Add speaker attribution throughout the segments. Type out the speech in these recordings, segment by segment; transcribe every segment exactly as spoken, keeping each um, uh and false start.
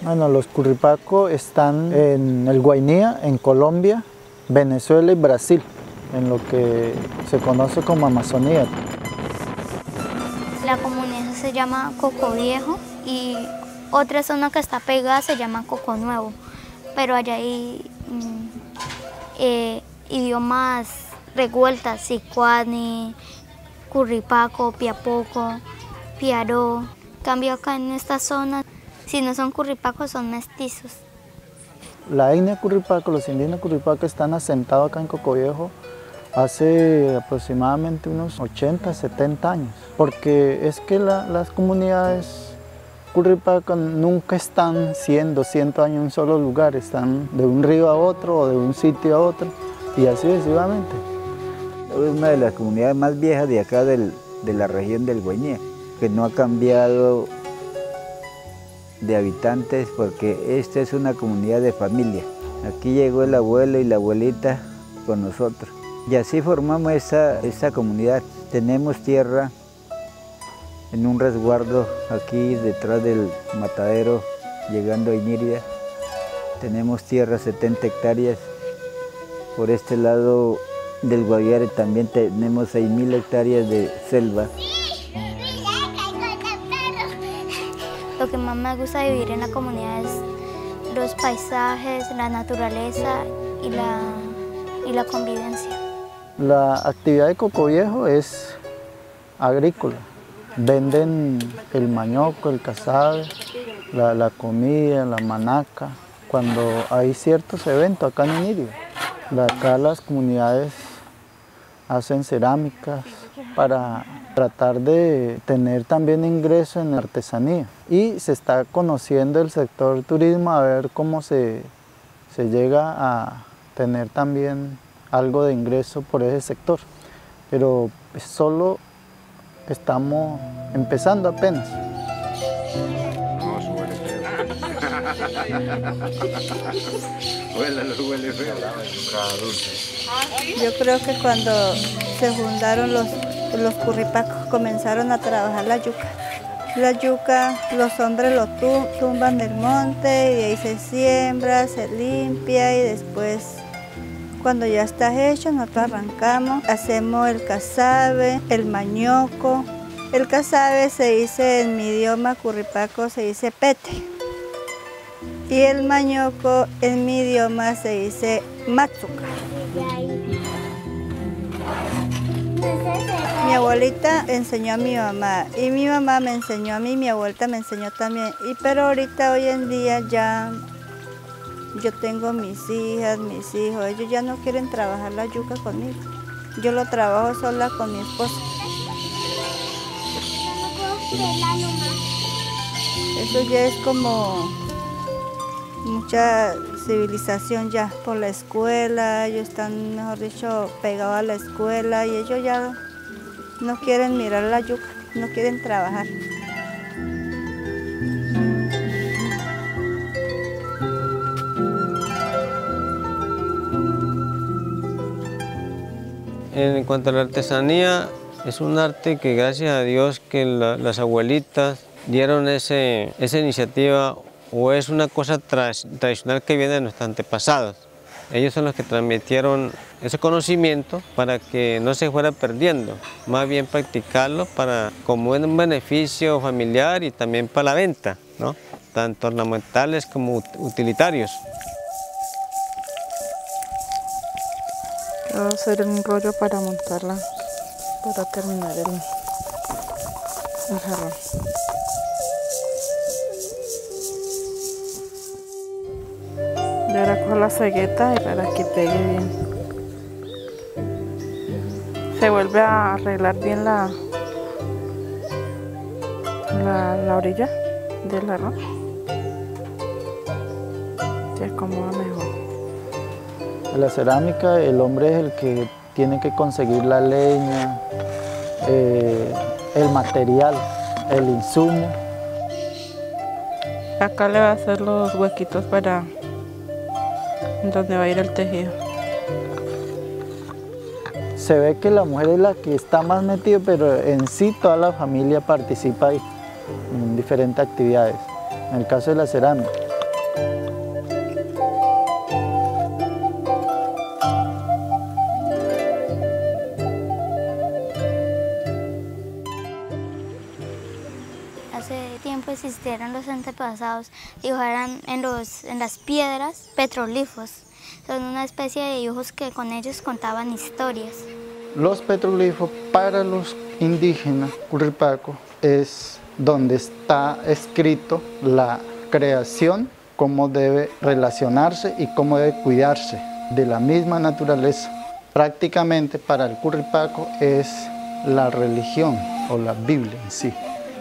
Speaker 1: Bueno, los curripacos están en el Guainía, en Colombia, Venezuela y Brasil, en lo que se conoce como Amazonía.
Speaker 2: La comunidad se llama Coco Viejo y otra zona que está pegada se llama Coco Nuevo, pero allá hay mm, eh, idiomas revueltas, sicuani, curripaco, piapoco, piaró. Cambio acá en esta zona, si no son curripacos, son mestizos.
Speaker 1: La etnia curripaco, los indígenas curripacos están asentados acá en Coco Viejo hace aproximadamente unos ochenta, setenta años, porque es que la, las comunidades curripacas nunca están cien, doscientos años en un solo lugar, están de un río a otro o de un sitio a otro y así sucesivamente.
Speaker 3: Es una de las comunidades más viejas de acá del, de la región del Guainía, que no ha cambiado de habitantes porque esta es una comunidad de familia. Aquí llegó el abuelo y la abuelita con nosotros. Y así formamos esta, esta comunidad. Tenemos tierra en un resguardo aquí detrás del matadero, llegando a Inírida. Tenemos tierra, setenta hectáreas. Por este lado del Guaviare también tenemos seis mil hectáreas de selva.
Speaker 2: Lo que más me gusta de vivir en la comunidad es los paisajes, la naturaleza y la, y la convivencia.
Speaker 1: La actividad de Coco Viejo es agrícola. Venden el mañoco, el casabe, la, la comida, la manaca, cuando hay ciertos eventos acá en Inírida. Acá las comunidades hacen cerámicas para tratar de tener también ingreso en artesanía. Y se está conociendo el sector turismo a ver cómo se, se llega a tener también algo de ingreso por ese sector. Pero solo estamos empezando apenas.
Speaker 4: Yo creo que cuando se fundaron los, los curripacos comenzaron a trabajar la yuca. La yuca los hombres lo tumban del monte y ahí se siembra, se limpia y después cuando ya está hecho nosotros arrancamos, hacemos el casabe, el mañoco. El casabe se dice en mi idioma curripaco se dice pete. Y el mañoco en mi idioma se dice matzuca. Mi abuelita enseñó a mi mamá y mi mamá me enseñó a mí, mi abuelita me enseñó también. Y pero ahorita hoy en día ya yo tengo mis hijas, mis hijos, ellos ya no quieren trabajar la yuca conmigo. Yo lo trabajo sola con mi esposo. Eso ya es como mucha civilización ya por la escuela, ellos están, mejor dicho, pegados a la escuela y ellos ya no quieren mirar la yuca, no quieren trabajar.
Speaker 5: En cuanto a la artesanía, es un arte que gracias a Dios que la, las abuelitas dieron ese, esa iniciativa o es una cosa tra tradicional que viene de nuestros antepasados. Ellos son los que transmitieron ese conocimiento para que no se fuera perdiendo, más bien practicarlo para, como un beneficio familiar y también para la venta, ¿no? Tanto ornamentales como utilitarios.
Speaker 6: Voy a hacer un rollo para montarla, para terminar el, el jarrón. Y ahora cojo la cegueta y para que pegue bien. Se vuelve a arreglar bien la, la, la orilla del jarrón. Se acomoda mejor.
Speaker 1: En la cerámica el hombre es el que tiene que conseguir la leña, eh, el material, el insumo.
Speaker 6: Acá le va a hacer los huequitos para donde va a ir el tejido.
Speaker 1: Se ve que la mujer es la que está más metida, pero en sí toda la familia participa ahí, en diferentes actividades. En el caso de la cerámica.
Speaker 2: existieron los antepasados, dibujaran en, los, en las piedras petroglifos. Son una especie de dibujos que con ellos contaban historias.
Speaker 1: Los petroglifos para los indígenas curripacos es donde está escrito la creación, cómo debe relacionarse y cómo debe cuidarse de la misma naturaleza. Prácticamente para el curripaco es la religión o la Biblia en sí.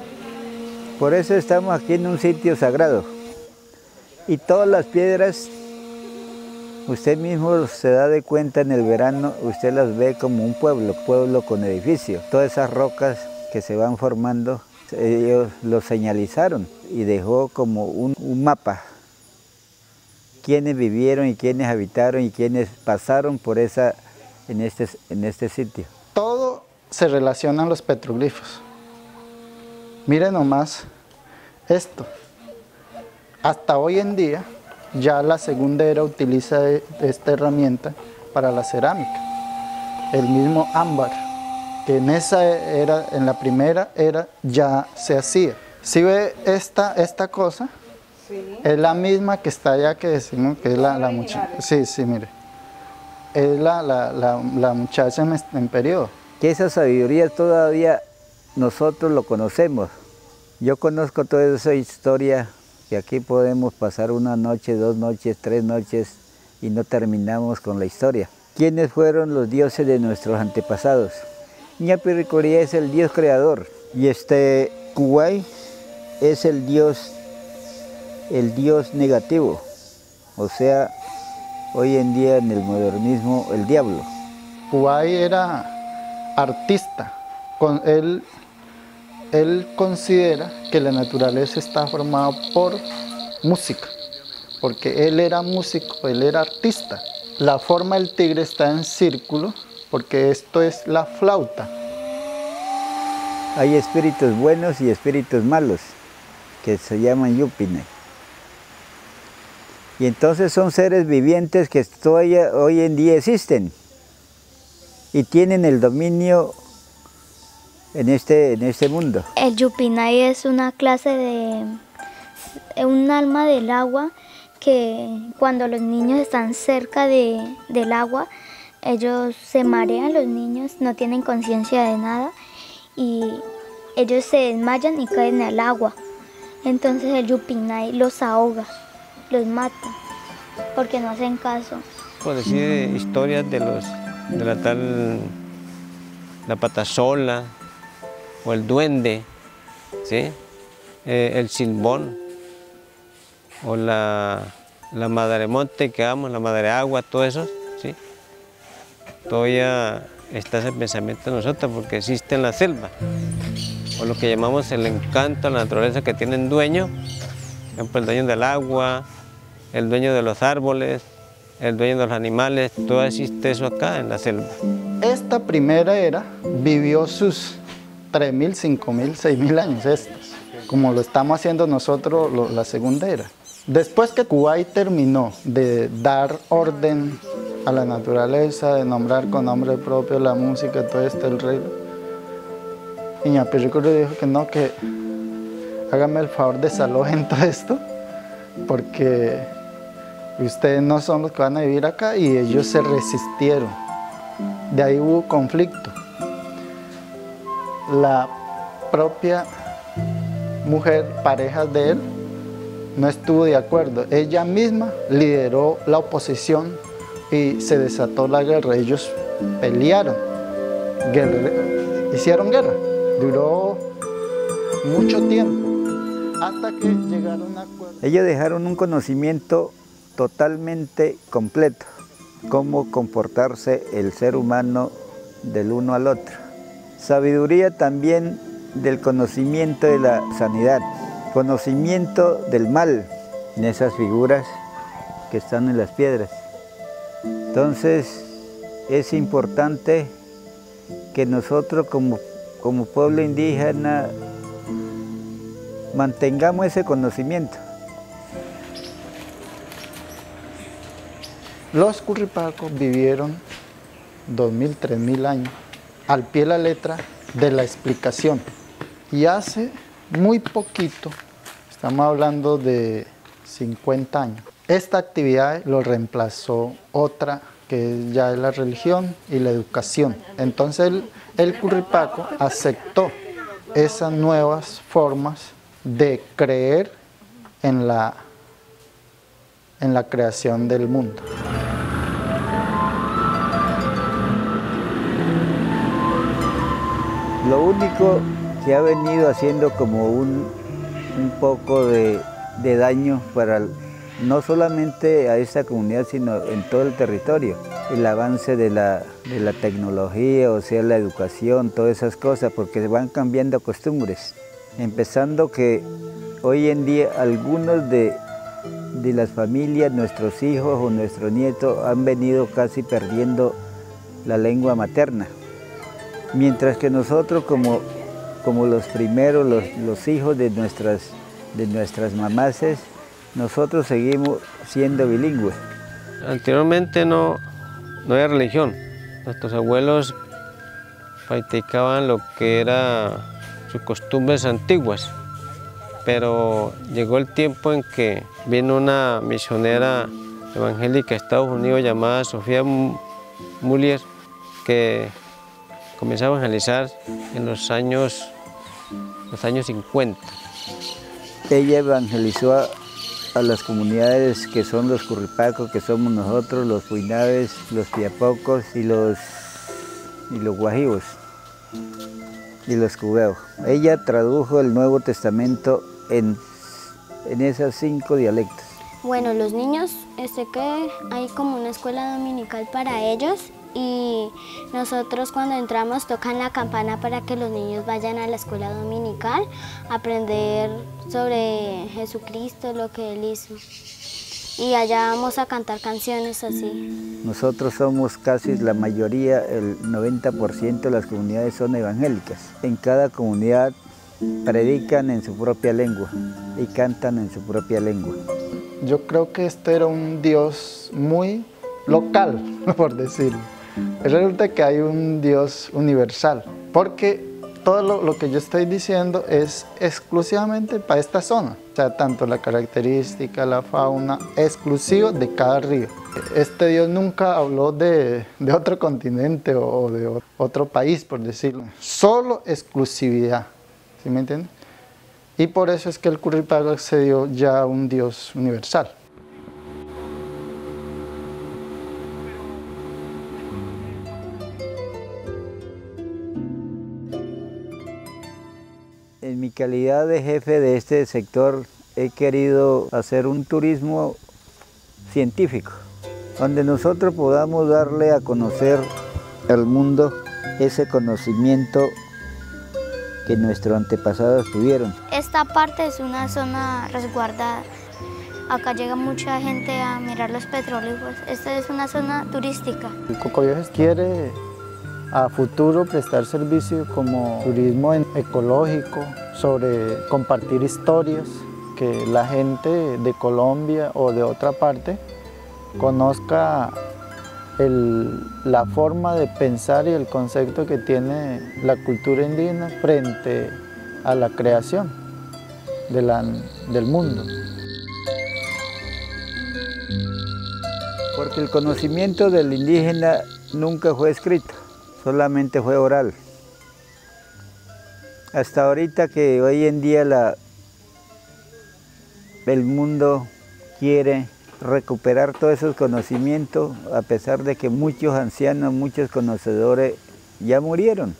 Speaker 3: Por eso estamos aquí en un sitio sagrado. Y todas las piedras, usted mismo se da de cuenta en el verano, usted las ve como un pueblo, pueblo con edificio. Todas esas rocas que se van formando, ellos lo señalizaron y dejó como un, un mapa. Quiénes vivieron y quiénes habitaron y quiénes pasaron por esa, en este, en este sitio.
Speaker 1: Todo se relaciona a los petroglifos. Miren nomás esto. Hasta hoy en día ya la segunda era utiliza esta herramienta para la cerámica. El mismo ámbar, que en esa era, en la primera era ya se hacía. Si ve esta, esta cosa, sí, es la misma que está allá, que decimos que es la, la muchacha. Sí, sí, mire. Es la, la, la, la muchacha en, en periodo.
Speaker 3: Que esa sabiduría todavía nosotros lo conocemos. Yo conozco toda esa historia, que aquí podemos pasar una noche, dos noches, tres noches y no terminamos con la historia. ¿Quiénes fueron los dioses de nuestros antepasados? Ñapirricuría es el dios creador y este Kuway es el dios, el dios negativo, o sea, hoy en día en el modernismo el diablo.
Speaker 1: Kuway era artista, con él, él considera que la naturaleza está formada por música, porque él era músico, él era artista. La forma del tigre está en círculo, porque esto es la flauta.
Speaker 3: Hay espíritus buenos y espíritus malos, que se llaman yupine. Y entonces son seres vivientes que todavía hoy en día existen y tienen el dominio en este, en este mundo.
Speaker 2: El yupinay es una clase de, un alma del agua que cuando los niños están cerca de, del agua, ellos se marean, los niños no tienen conciencia de nada y ellos se desmayan y caen al agua. Entonces el yupinay los ahoga, los mata, porque no hacen caso.
Speaker 5: Por decir historias de, los, de la tal, la patasola o el duende, ¿sí? Eh, el silbón o la, la madre monte que amo, la madre agua, todo eso, ¿sí? Todavía está ese pensamiento en nosotros porque existe en la selva, o lo que llamamos el encanto a la naturaleza, que tienen dueño, por ejemplo, el dueño del agua, el dueño de los árboles, el dueño de los animales, todo existe eso acá en la selva.
Speaker 1: Esta primera era vivió sus tres mil, cinco mil, seis mil años, estas, como lo estamos haciendo nosotros lo, la segunda era. Después que Kuway terminó de dar orden a la naturaleza, de nombrar con nombre propio la música, todo esto, el rey, y Ñapirricuría dijo que no, que hágame el favor de desalojen todo esto, porque ustedes no son los que van a vivir acá, y ellos se resistieron. De ahí hubo conflicto. La propia mujer, pareja de él, no estuvo de acuerdo. Ella misma lideró la oposición y se desató la guerra. Ellos pelearon, guerra, hicieron guerra. Duró mucho tiempo hasta que llegaron a acuerdo.
Speaker 3: Ellos dejaron un conocimiento totalmente completo, cómo comportarse el ser humano del uno al otro. Sabiduría también del conocimiento de la sanidad, conocimiento del mal en esas figuras que están en las piedras. Entonces es importante que nosotros como, como pueblo indígena mantengamos ese conocimiento.
Speaker 1: Los curripacos vivieron dos mil, tres mil años al pie de la letra de la explicación. Y hace muy poquito Estamos hablando de cincuenta años. Esta actividad lo reemplazó otra que ya es la religión y la educación. Entonces el, el Curripaco aceptó esas nuevas formas de creer en la, en la creación del mundo.
Speaker 3: Lo único que ha venido haciendo como un, un poco de, de daño para no solamente a esta comunidad, sino en todo el territorio, el avance de la, de la tecnología, o sea, la educación, todas esas cosas, porque van cambiando costumbres. Empezando que hoy en día algunos de, de las familias, nuestros hijos o nuestros nietos, han venido casi perdiendo la lengua materna. Mientras que nosotros como, como los primeros, los, los hijos de nuestras, de nuestras mamases, nosotros seguimos siendo bilingües.
Speaker 5: Anteriormente no, no había religión. Nuestros abuelos practicaban lo que eran sus costumbres antiguas, pero llegó el tiempo en que vino una misionera evangélica de Estados Unidos llamada Sofía Mullier, que comenzó a evangelizar en los años, los años cincuenta.
Speaker 3: Ella evangelizó a, a las comunidades que son los Curripacos, que somos nosotros, los Puinaves, los Piapocos y los, y los Guajivos y los Cubeos. Ella tradujo el Nuevo Testamento en, en esos cinco dialectos.
Speaker 2: Bueno, los niños, este que hay como una escuela dominical para ellos y nosotros cuando entramos tocan la campana para que los niños vayan a la escuela dominical a aprender sobre Jesucristo, lo que Él hizo. Y allá vamos a cantar canciones así.
Speaker 3: Nosotros somos casi la mayoría, el noventa por ciento de las comunidades son evangélicas. En cada comunidad predican en su propia lengua y cantan en su propia lengua.
Speaker 1: Yo creo que este era un Dios muy local, por decirlo. Resulta que hay un Dios universal, porque todo lo, lo que yo estoy diciendo es exclusivamente para esta zona. O sea, tanto la característica, la fauna, exclusivo de cada río. Este Dios nunca habló de, de otro continente o de otro país, por decirlo. Solo exclusividad, ¿sí me entienden? Y por eso es que el Curripaco accedió ya a un Dios universal.
Speaker 3: En mi calidad de jefe de este sector he querido hacer un turismo científico, donde nosotros podamos darle a conocer al mundo ese conocimiento que nuestros antepasados tuvieron.
Speaker 2: Esta parte es una zona resguardada. Acá llega mucha gente a mirar los petróleos. Esta es una zona turística.
Speaker 1: El Cocoviejos quiere a futuro prestar servicio como turismo ecológico, sobre compartir historias, que la gente de Colombia o de otra parte conozca el, la forma de pensar y el concepto que tiene la cultura indígena frente a la creación de la, del mundo.
Speaker 3: Porque el conocimiento del indígena nunca fue escrito, solamente fue oral. Hasta ahorita que hoy en día la, el mundo quiere recuperar todos esos conocimientos, a pesar de que muchos ancianos, muchos conocedores ya murieron.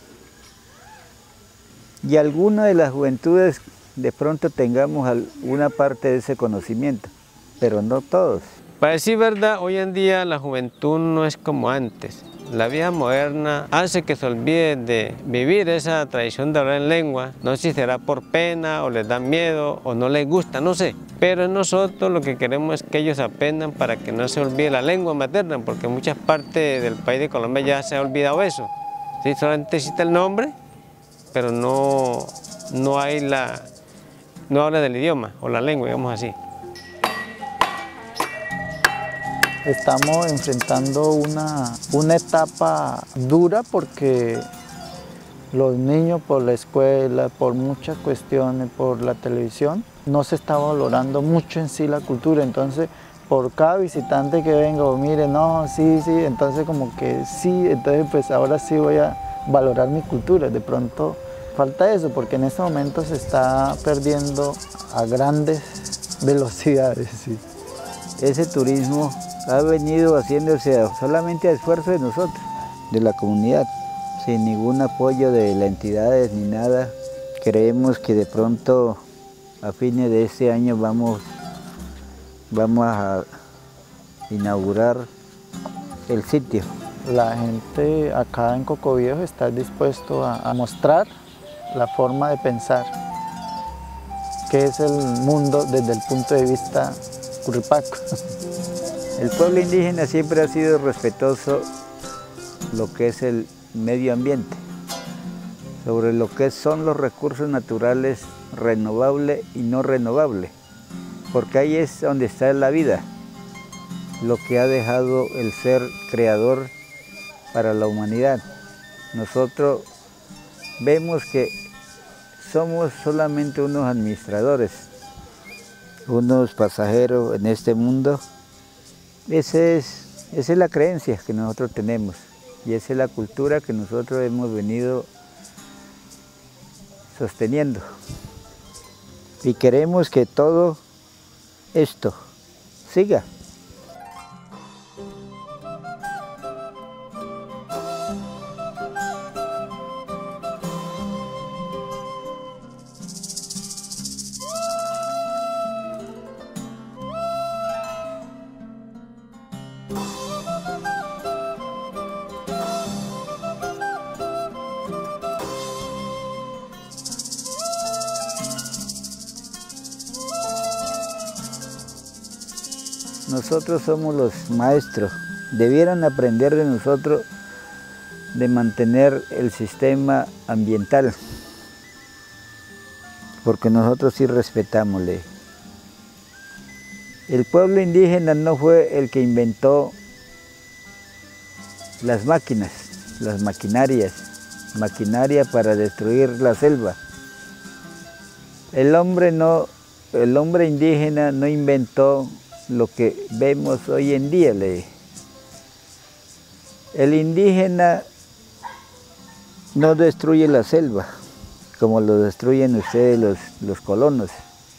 Speaker 3: Y alguna de las juventudes de pronto tengamos una parte de ese conocimiento, pero no todos.
Speaker 5: Para decir verdad, hoy en día la juventud no es como antes. La vida moderna hace que se olviden de vivir esa tradición de hablar en lengua. No sé si será por pena o les da miedo o no les gusta, no sé. Pero nosotros lo que queremos es que ellos aprendan para que no se olvide la lengua materna, porque en muchas partes del país de Colombia ya se ha olvidado eso. Sí, solamente existe el nombre, pero no, no hay la, no habla del idioma o la lengua, digamos así.
Speaker 1: Estamos enfrentando una, una etapa dura porque Los niños por la escuela, por muchas cuestiones, por la televisión, no se está valorando mucho en sí la cultura. Entonces, por cada visitante que venga o mire, no, sí, sí, entonces como que sí, entonces pues ahora sí voy a valorar mi cultura. De pronto falta eso, porque en este momento se está perdiendo a grandes velocidades. Sí.
Speaker 3: Ese turismo ha venido haciéndose solamente a esfuerzo de nosotros, de la comunidad, sin ningún apoyo de las entidades ni nada. Creemos que de pronto a fines de este año vamos, vamos a inaugurar el sitio.
Speaker 1: La gente acá en Cocoviejo está dispuesto a, a mostrar la forma de pensar, que es el mundo desde el punto de vista curripaco.
Speaker 3: El pueblo indígena siempre ha sido respetuoso lo que es el medio ambiente, sobre lo que son los recursos naturales renovables y no renovables, porque ahí es donde está la vida, lo que ha dejado el ser creador para la humanidad. Nosotros vemos que somos solamente unos administradores, unos pasajeros en este mundo. Esa es, esa es la creencia que nosotros tenemos y esa es la cultura que nosotros hemos venido sosteniendo. Y queremos que todo esto siga. Nosotros somos los maestros, debieran aprender de nosotros de mantener el sistema ambiental, porque nosotros sí respetamos ley. El pueblo indígena no fue el que inventó las máquinas, las maquinarias, maquinaria para destruir la selva. El hombre, no, el hombre indígena no inventó lo que vemos hoy en día. El indígena no destruye la selva como lo destruyen ustedes los, los colonos,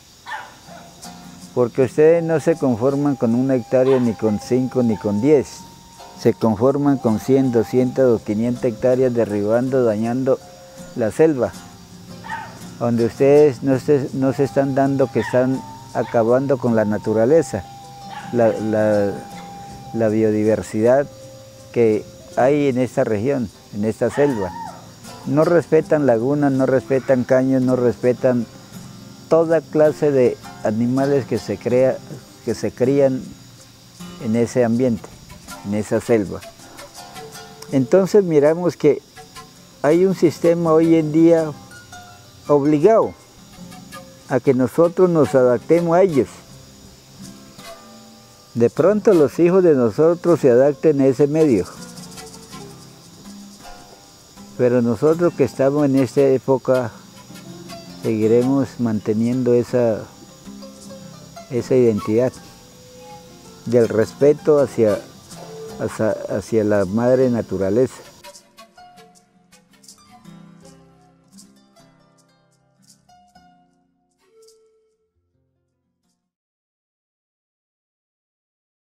Speaker 3: porque ustedes no se conforman con una hectárea ni con cinco ni con diez, se conforman con cien, doscientas o quinientas hectáreas derribando, dañando la selva, donde ustedes no se, no se están dando que están acabando con la naturaleza. La, la, la biodiversidad que hay en esta región, en esta selva. No respetan lagunas, no respetan caños, no respetan toda clase de animales que se, crea, que se crían en ese ambiente, en esa selva. Entonces miramos que hay un sistema hoy en día obligado a que nosotros nos adaptemos a ellos. De pronto los hijos de nosotros se adapten a ese medio. Pero nosotros que estamos en esta época seguiremos manteniendo esa, esa identidad del respeto hacia, hacia, hacia la madre naturaleza.